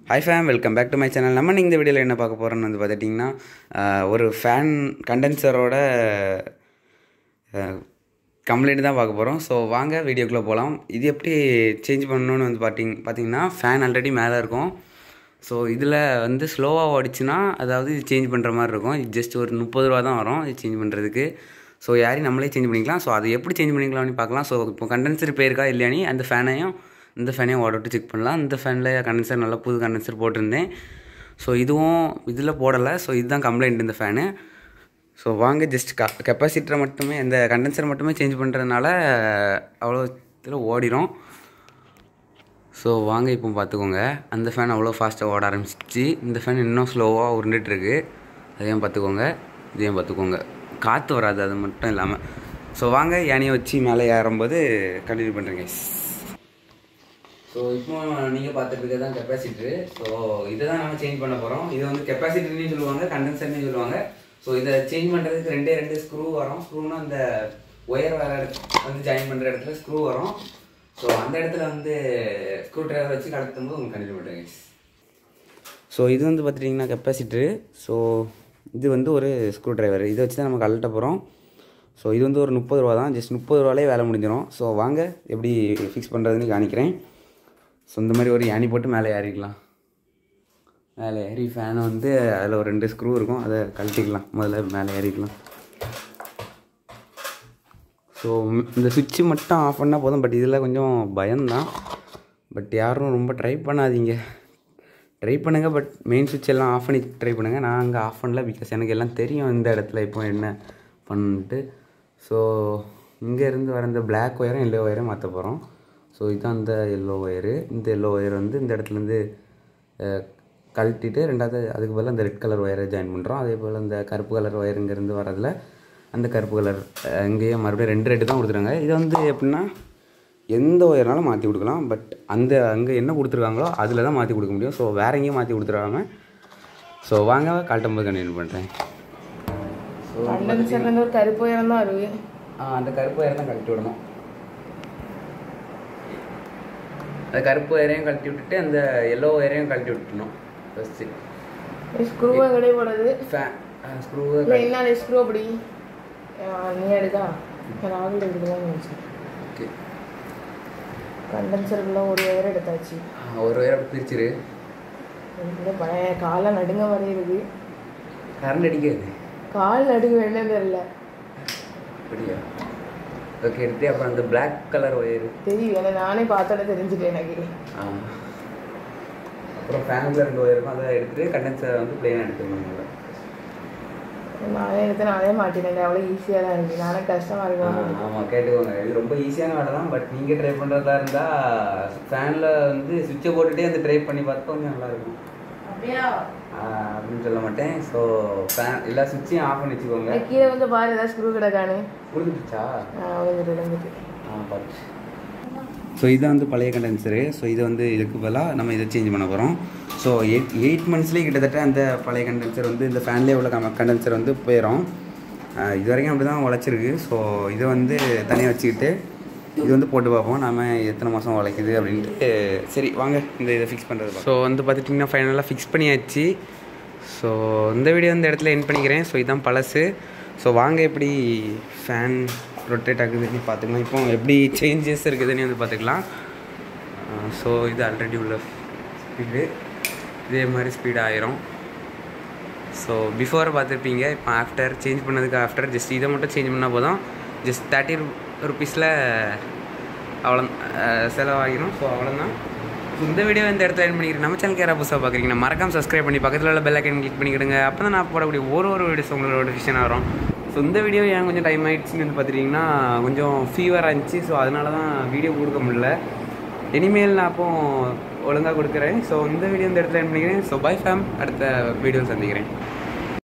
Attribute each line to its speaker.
Speaker 1: Hi fam, welcome back to my channel. நம்ம இந்த வீடியோல என்ன பார்க்க போறோம்னு வந்து பாத்துட்டீங்கன்னா ஒரு ஃபேன் கண்டென்சரோட கம்ப்ளைண்ட் தான் பார்க்க போறோம். சோ வாங்க வீடியோக்குள்ள போலாம். இது எப்படி சேஞ்ச் பண்ணனும்னு வந்து பாத்தீங்கன்னா ஃபேன் ஆல்ரெடி மேல இருக்கும். சோ இதுல வந்து ஸ்லோவா ஓடிச்சுனா அதாவது இது சேஞ்ச் பண்ற மாதிரி இருக்கும். இது ஜஸ்ட் ஒரு 30 ரூபாய் தான் வரும் இது சேஞ்ச் பண்றதுக்கு. சோ யாரி நம்மளே சேஞ்ச் பண்ணிக்கலாம். சோ அது எப்படி சேஞ்ச் பண்ணிக்கலாம்னு பார்க்கலாம். சோ இப்போ கண்டென்சர் ரிப்பேர் இருக்கா இல்லையானி அந்த ஃபேனையும் இந்த ஃபேனையும் ஓட விட்டு செக் பண்ணலாம். இந்த ஃபேனில் கண்டென்சர் நல்லா புது கண்டென்சர் போட்டிருந்தேன். ஸோ இதுவும் இதில் போடலை. ஸோ இதுதான் கம்ப்ளைண்ட் இந்த ஃபேனு. ஸோ வாங்க ஜஸ்ட் கெப்பாசிட்டரை மட்டுமே இந்த கண்டென்சர் மட்டுமே சேஞ்ச் பண்ணுறதுனால அவ்வளோ இதில் ஓடிடும். ஸோ வாங்க இப்போ பார்த்துக்கோங்க. அந்த ஃபேன் அவ்வளோ ஃபாஸ்ட்டாக ஓட ஆரம்பிச்சிச்சு. இந்த ஃபேன் இன்னும் ஸ்லோவாக உருண்டுட்டுருக்கு. அதையும் பார்த்துக்கோங்க, இதையும் பார்த்துக்கோங்க. காற்று வராது, அது மட்டும் இல்லாமல். ஸோ வாங்க யானையை வச்சு மேலே ஏறும்போது கண்டினியூ பண்ணுறேங்க. ஸோ இப்போ நீங்கள் பார்த்துட்டு இருக்கிறது தான் கெப்பாசிட்டரு. ஸோ இதை தான் நம்ம சேஞ்ச் பண்ண போகிறோம். இது வந்து கெப்பாசிட்டர்னு சொல்லுவாங்க, கண்டென்சர்னு சொல்லுவாங்க. ஸோ இதை சேஞ்ச் பண்ணுறதுக்கு ரெண்டு ஸ்க்ரூ வரும். ஸ்க்ரூனா அந்த ஒயர் வர வந்து ஜாயின் பண்ணுற இடத்துல ஸ்க்ரூ வரும். ஸோ அந்த இடத்துல வந்து ஸ்க்ரூ ட்ரைவர் வச்சு கலக்கும் போது உங்களுக்கு கண்டினியூ பண்ணுறேங்க. ஸோ இது வந்து பார்த்துட்டிங்கன்னா கெப்பாசிட்டரு. ஸோ இது வந்து ஒரு ஸ்க்ரூ ட்ரைவர். இதை வச்சு தான் நம்ம கழட்ட போகிறோம். ஸோ இது வந்து ஒரு 30 ரூபா தான். ஜஸ்ட் 30 ரூபாலே வேலை முடிஞ்சிடும். ஸோ வாங்க எப்படி ஃபிக்ஸ் பண்ணுறதுன்னு காணிக்கிறேன். ஸோ இந்த மாதிரி ஒரு யானி போட்டு மேலே ஏறிக்கலாம். மேலே ஏறி ஃபேனை வந்து அதில் ஒரு 2 ஸ்க்ரூ இருக்கும், அதை கழட்டிக்கலாம். முதல்ல மேலே ஏறிக்கலாம். ஸோ இந்த சுவிட்சு மட்டும் ஆஃப் பண்ணால் போதும். பட் இதில் கொஞ்சம் பயம்தான். பட் யாரும் ரொம்ப ட்ரை பண்ணாதீங்க. ட்ரை பண்ணுங்கள், பட் மெயின் சுவிட்ச் எல்லாம் ஆஃப் பண்ணி ட்ரை பண்ணுங்கள். நான் அங்கே ஆஃப் பண்ணல, பிகாஸ் எனக்கு எல்லாம் தெரியும் இந்த இடத்துல இப்போ என்ன பண்ணிட்டு. ஸோ இங்கேருந்து வர இந்த பிளாக் ஒயரும் எல்லோ ஒயரும் மாற்ற போகிறோம். ஸோ இதுதான் இந்த எல்லோ ஒயரு. இந்த எல்லோ ஒயர் வந்து இந்த இடத்துலேருந்து கழட்டிட்டு ரெண்டாவது அதுக்கு பதில் அந்த ரெட் கலர் ஒயரை ஜாயின் பண்ணுறோம். அதே போல் இந்த கருப்பு கலர் ஒயர் இங்கேருந்து வரதில் அந்த கருப்பு கலர் இங்கேயே மறுபடியும் 2 ரெட்டு தான் கொடுத்துருக்காங்க. இது வந்து எப்படின்னா எந்த ஒயர்னாலும் மாற்றி கொடுக்கலாம். பட் அந்த அங்கே என்ன கொடுத்துருக்காங்களோ அதில் தான் மாற்றி கொடுக்க முடியும். ஸோ வேறு எங்கேயும் மாற்றி கொடுத்துருக்காங்க. ஸோ வாங்க கழட்டும் போது கண்டினியூ பண்ணுறேன். ஸோ
Speaker 2: ஒரு கருப்பு ஒயர் தான் வருது.
Speaker 1: அந்த கருப்பு ஒயர் தான் கழட்டி விடணும். அந்த கருப்பு ஒயரையும் கழட்டி விட்டுட்டு அந்த எல்லோ ஒயரையும் கழட்டி விட்டுணும் ஃபஸ்ட்டு.
Speaker 2: ஸ்க்ரூவை கிடையாது போடுறது.
Speaker 1: ஸ்க்ரூவை
Speaker 2: என்ன ஸ்க்ரூ அப்படி நீ எடுக்கா ராகுல் எடுக்கலாம் நினச்சேன்.
Speaker 1: ஓகே,
Speaker 2: கண்டென்சருக்குள்ள ஒரு ஒயர் எடுத்தாச்சு.
Speaker 1: ஒரு ஒயர் அப்படி பிரிச்சிரு.
Speaker 2: பழைய காலை நடுங்க வரையிறது.
Speaker 1: கரண்ட் அடிக்காது,
Speaker 2: கால் நடுங்க வேணும் தெரியல.
Speaker 1: அப்படியா? ஓகே, எடுத்து அப்புறம் அந்த பிளாக் கலர் ஒயர்
Speaker 2: தெரியும், ஏன்னா நானே பார்த்தோட தெரிஞ்சுட்டேன் எனக்கு.
Speaker 1: அப்புறம் ஃபேனுக்குள்ள 2 ஒயர் இருக்கும், அதை எடுத்துட்டு கண்டென்சரை வந்து பிளெயினாக எடுத்துக்கணும்.
Speaker 2: நானே எடுத்து நானே மாட்டினேன். அவ்வளோ ஈஸியாக தான் இருக்குது. நானே கஷ்டமாக இருக்கும்.
Speaker 1: ஆமாம், கேட்டுக்கோங்க. இது ரொம்ப ஈஸியான வேலை தான். பட் நீங்கள் ட்ரை பண்ணுறதா இருந்தால் ஃபேனில் வந்து சுவிட்சை போட்டுகிட்டே அந்த ட்ரை பண்ணி பார்த்தா கொஞ்சம் நல்லாயிருக்கும்.
Speaker 2: அப்படியா
Speaker 1: அப்படின்னு சொல்ல மாட்டேன். ஸோ ஃபேன் எல்லா சுவிட்சையும் ஆஃப் பண்ணி வச்சுக்கோங்க.
Speaker 2: கீழே வந்து பாரு, ஏதாவது ஸ்க்ரூ கிடக்கானு
Speaker 1: புரிஞ்சுச்சா?
Speaker 2: விழுந்துட்டு
Speaker 1: பார்த்து. ஸோ இதான் வந்து பழைய கண்டென்சரு. ஸோ இதை வந்து இதுக்கு பதிலாக நம்ம இதை சேஞ்ச் பண்ண போகிறோம். ஸோ 8 மந்த்ஸ்லேயே கிட்டத்தட்ட அந்த பழைய கண்டென்சர் வந்து இந்த ஃபேன்லேயே உள்ள கண்டென்சர் வந்து போயிடும். இது வரைக்கும் அப்படி தான் உழைச்சிருக்கு. ஸோ இதை வந்து தனியாக வச்சுக்கிட்டு இது வந்து போட்டு பார்ப்போம் நம்ம எத்தனை மாதம் உழைக்குது அப்படின்ட்டு. சரி வாங்க இந்த இதை ஃபிக்ஸ் பண்ணுறது. ஸோ வந்து பார்த்துட்டிங்கன்னா ஃபைனலாக ஃபிக்ஸ் பண்ணியாச்சு. ஸோ இந்த வீடியோ இந்த இடத்துல எண்ட் பண்ணிக்கிறேன். ஸோ இதுதான் பழசு. ஸோ வாங்க எப்படி ஃபேன் ரொட்டேட் ஆகுதுன்னு பார்த்துக்கலாம். இப்போ எப்படி சேஞ்சஸ் இருக்குதுன்னு வந்து பார்த்துக்கலாம். ஸோ இது ஆல்ரெடி உள்ள ஸ்பீடு இதே மாதிரி ஸ்பீடு ஆயிரும். ஸோ பிஃபோர் பார்த்துருப்பீங்க. இப்போ ஆஃப்டர் சேஞ்ச் பண்ணதுக்கு ஆஃப்டர் ஜஸ்ட் இதை மட்டும் சேஞ்ச் பண்ணால் போதும். ஜஸ்ட் 30 ருபீஸில் அவ்வளோ செலவாகிடும். ஸோ அவ்வளோதான். ஸோ இந்த வீடியோ இந்த இடத்துல எண்ட் பண்ணிக்கிறேன். நம்ம சேனலுக்கு யாராவது புதுசாக பார்க்குறீங்கன்னா மறக்காம சப்ஸ்கிரைப் பண்ணி பக்கத்தில் உள்ள பெல் ஐக்கன் கிளிக் பண்ணிக்கிடுங்க. அப்போ தான் நான் போடக்கூடிய ஒரு வீடியோஸ் உங்களோட நோட்டிஃபிகேஷன் வரும். ஸோ இந்த வீடியோ ஏன் கொஞ்சம் டைம் ஆகிடுச்சின்னு வந்து பார்த்துட்டிங்கன்னா கொஞ்சம் ஃபீவராக இருந்துச்சு. ஸோ அதனால தான் வீடியோ கொடுக்க முடியல. இனிமேல் நான் அப்போ ஒழுங்காக கொடுக்குறேன். ஸோ இந்த வீடியோ இந்த இடத்துல எண்ட் பண்ணிக்கிறேன். ஸோ பை ஃபேம், அடுத்த வீடியோ சந்திக்கிறேன்.